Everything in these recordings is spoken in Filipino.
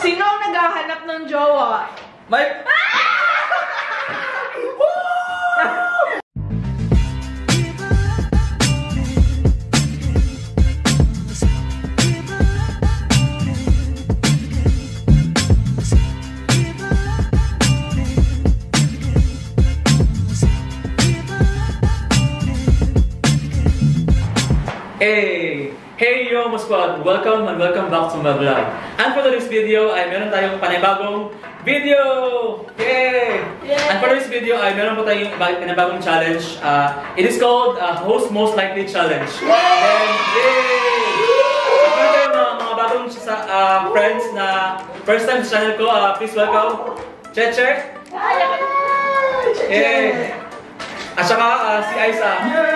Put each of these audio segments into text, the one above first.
Sino ang naghahanap ng jowa? Mike! Hey yo mga squad! Welcome and welcome back to my vlog. And for today's video ay meron tayong panibagong video! Yay! And for today's video ay meron po tayong panibagong challenge. It is called Host Most Likely Challenge. And yay! So meron tayong mga bagong friends na first time sa channel ko. Please welcome Cheche! Yay! At saka si Aiza.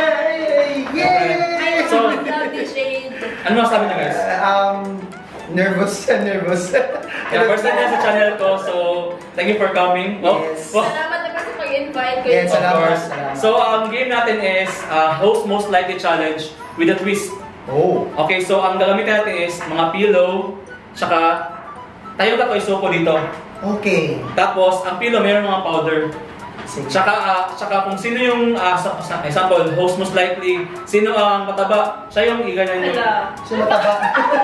Yay! So, ano masasabi niyo guys? Nervous. Yeah, first time sa channel ko, so thank you for coming. Yes. Salamat na kasi pag-invite ko. Yes, Of salamat. course. So, ang game natin is Host Most Likely Challenge with a twist. Oh. Okay, so ang gagamitin natin is mga pillow, tsaka tayo ka toy soko dito. Okay. Tapos, ang pillow mayroon mga powder. Sige. Tsaka kung sino yung, example, host most likely, sino ang mataba, siya yung iganan yung... Siya mataba.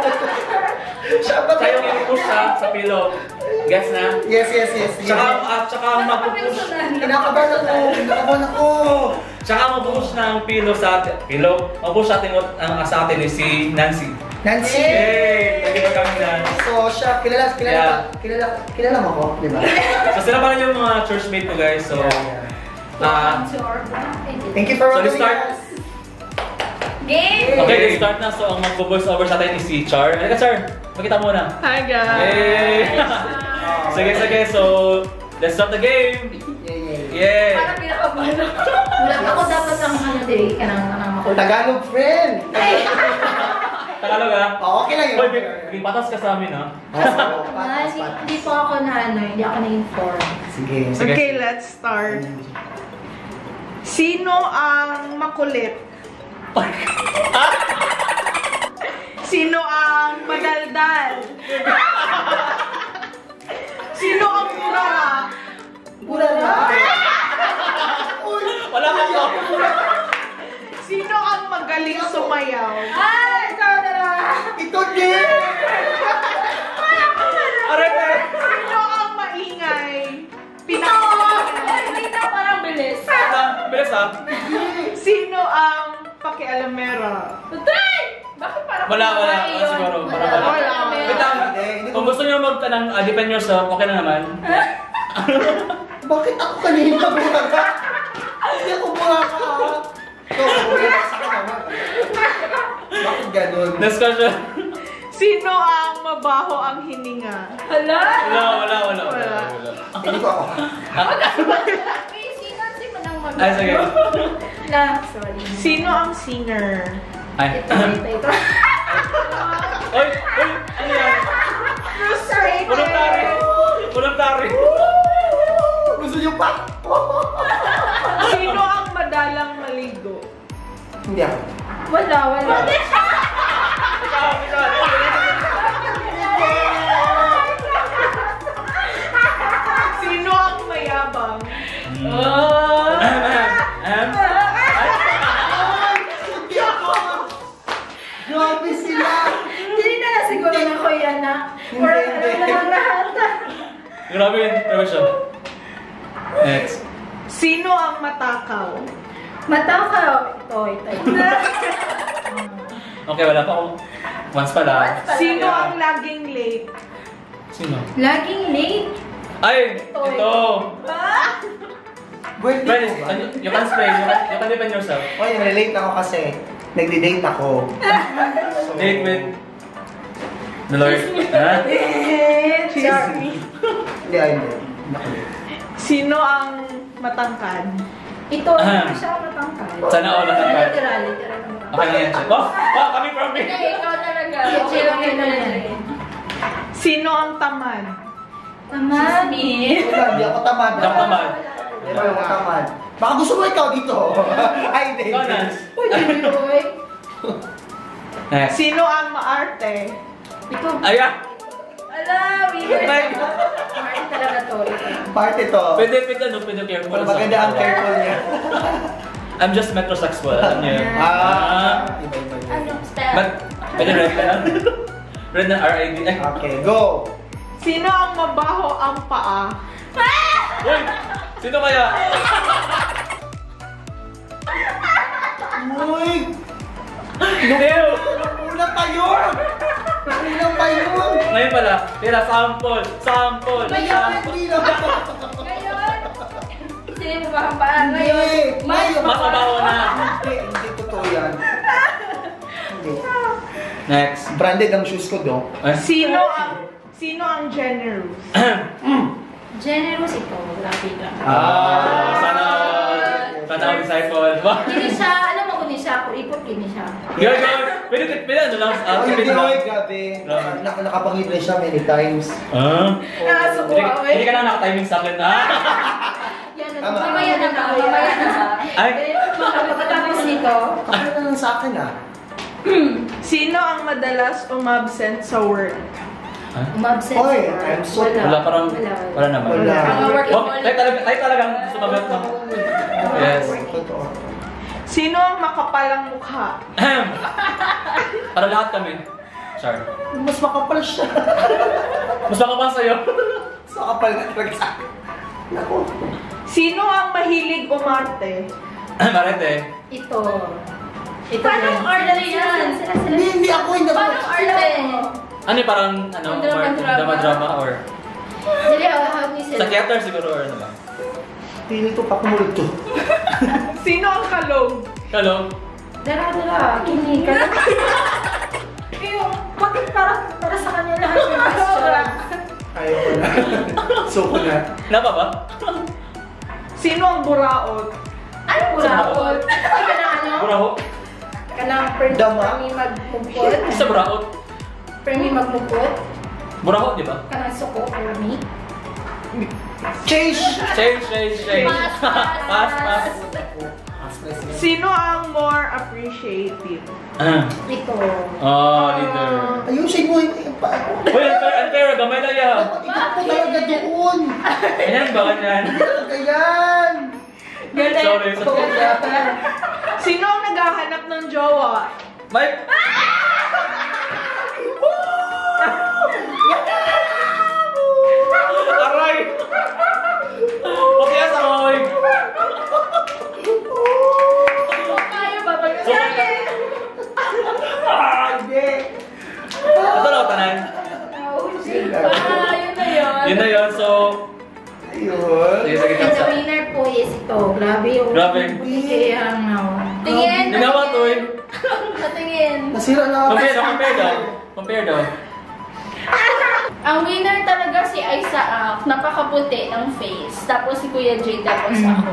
Siya yung i-push sa pillow. Gets na? Yes. Tsaka mag-push. Kinakabahan ako. Tsaka mag-push ng pillow sa atin. Mag-push sa atin is si Nancy. Nancy. Yay! Thank you for coming, Nancy. So, siya, kilala mo ko, di ba? So sila pala yung mga churchmate ko guys. So, Welcome to our vlog. Thank you for So, let's welcoming start. us. Game! okay, let's start na. So, ang mag-voice over sa atin is si Char. Halika, Char. Makita muna. Hi guys! Yay! Sige. So, let's start the game. Yay! Parang pinakabahan ako. Ako dapat ang kanang makulit. Tagalog friend. Tagalog ha? Okay lang yun. Hoy, may patas ka sa amin ha? Hindi po ako hindi ako na-inform. Sige. Okay, let's start. Sino ang makulit? Sino ang madaldal? Sino ang murara? Urara. Wala ka po! Sino ang magaling sumayaw? Ay! Ikaw na lang! Ito din. Arete! Sino ang maingay? Ito! Ito parang bilis. Bilis ha? Sino ang pakialamera? Try! Bakit parang Wala. yun? Siguro. Wala. Wait lang. Hindi Kung gusto nyo defend yourself, okay na naman. Bakit ako kanina buraka? Hindi ako buraka. Bakit ganun? Next question. Sino ang mabaho ang hininga? Hala! Wala. Hindi ko ako. May sinansi mo nang mag- Ay, sige. Sorry. Sino ang singer? Ay. Ito. Oy! Ano yan? Sorry. Voluntary! Gusto niyo pa? Sino ang madalang maligo? Hindi ako. Wala. Ikaw! Sino ang mayabang? Hindi ako. Grabe sila. Hindi na siguro na ko yan na. Or Hindi. alam na lahat. Grabe yun. Question. Next. Sino ang matakaw? Matakaw. Ito. Okay, wala pa ako. Once pala. Sino ang laging late? Sino? Laging late. Ay! Ito! Birthday Friends, ko ba? you can explain. You can defend yourself. Oy, relate ako kasi nagdi-date ako. So, Date with the Lord. Ha? Sorry. Hindi. Naku. Sino ang matangkad? Ito. Ito siya matangkad. Sana all matangkad. Literal. Okay na yan. Coming from me. Hindi, ikaw talaga. Chill. Sino ang tamad? Tamad. Hindi ako tamad. Hindi ako tamad. Hindi ako tamad. Baka gusto mo ikaw dito. Ay, hindi. Ikaw, Nance. Uy. Next. Sino ang maarte? Ito. Ayan! Ala, we Like, Party talaga to. Part ito. pwede careful. Pero maganda ang careful niya. I'm just metrosexual, alam niyo. Iba-iba niya. Ano, step? But, pwede red na lang. Red na RID. Ay, Okay, go! Sino ang mabaho ang paa? uy! Sino kaya? Uy! Ew! Una pa yun! Una pa yun! Ngayon pala, tira, sample! Ngayon! Hindi na ba? Ngayon! Sino mo ba ang paa? Ngayon! Ngayon! Mas mabaho na. Hindi totoo yan. Hindi. Next. Branded ang shoes ko, do. Sino ang generous? Generous ito. Grabe lang. Sana ako disciple. Kini siya, alam mo kung ni siya, kung ipot kini siya. Gagawin! Pwede ano lang, Hindi, tipid lang. grabe. Nakapangit na siya many times. Hindi ka na nakatiming sa akin, ha? Yan, Tama. mamaya na ba? Mamaya na ba? Ay! Pagkatapos nito, Ano na lang sa akin, ah? Sino ang madalas umabsent sa work? umabsent Oy, sa I'm so- Wala, parang, wala naman. Wala. Ang workaholic. Tayo talagang sumagot mo. Yes. Totoo. Sino ang makapalang mukha? Para lahat kami. Char. Mas makapal siya. Mas baka pa sa'yo. Mas makapal na talaga sa akin. Naku. Sino ang mahilig umarte? Marete. Ito. Ito paano order yan? Hindi ako, hindi ako. Paano order mo? Ano yung parang, drama or... Dili, how do you say? Psychiater siguro or ano ba? Pili to, pakumulto. Sino ang kalog? Hello? Dara, kini ka. Bakit para sa kanya lahat yung question? Ayaw ko na. So ko na. Napa ba? Sino ang buraot? Ano buraot? Ay, ano? Buraho? Kanang Dama? permi magmupot? Isa buraho? Permi magmupot? Buraho, di ba? Kanang suko, permi? Change! Change. Pass. Sino ang more appreciative? Ito. Oh, leader. Ayusin mo. Uy, unfair. Gamay na yan. Ikaw po talaga doon. Ganyan ba, ganyan? Talaga yan. Sorry. Sino ang naghahanap ng jowa? Mike! Aray! Okay, sa Mike! Kayo ba? Hindi. Ito na tanan. Yun na yun. Yun na yun, so... Ayun. Sige, sige, And the tapos. winner po is ito. Grabe yung... Grabe. Kaya tingin! Ginawa to eh. Patingin! Nasira na ako. Compare daw. Ang winner talaga si Isaac, napakaputi ng face. Tapos si Kuya Jade, tapos ako.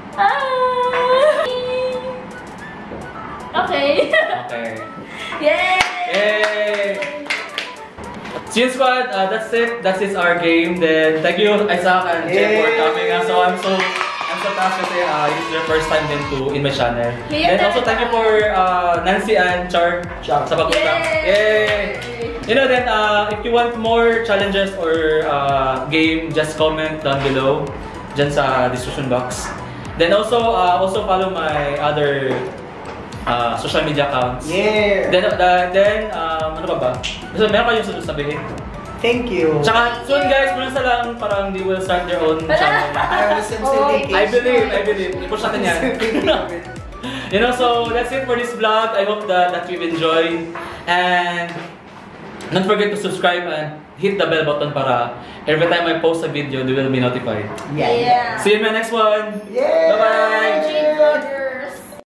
Okay. Okay. Yay! Yay! Chin Squad, that's it. That is our game. Then thank you Isaac and Jeff for Yay! coming. So I'm so tasked kasi this is your first time din in my channel. Yeah. And also thank you for Nancy and Char sa pagpunta. Yay! You know then if you want more challenges or game, just comment down below dyan sa description box. Then also follow my other social media accounts. Yeah. Then ano pa ba? So, meron kayong sabihin? Thank you. Tsaka, soon guys, muna sa lang, parang they will start their own channel. I believe. I-push natin yan. You know, so that's it for this vlog. I hope that you've enjoyed. And don't forget to subscribe and hit the bell button para every time I post a video, they will be notified. Yeah. See you in my next one. Yeah. Bye-bye. Jade Brother.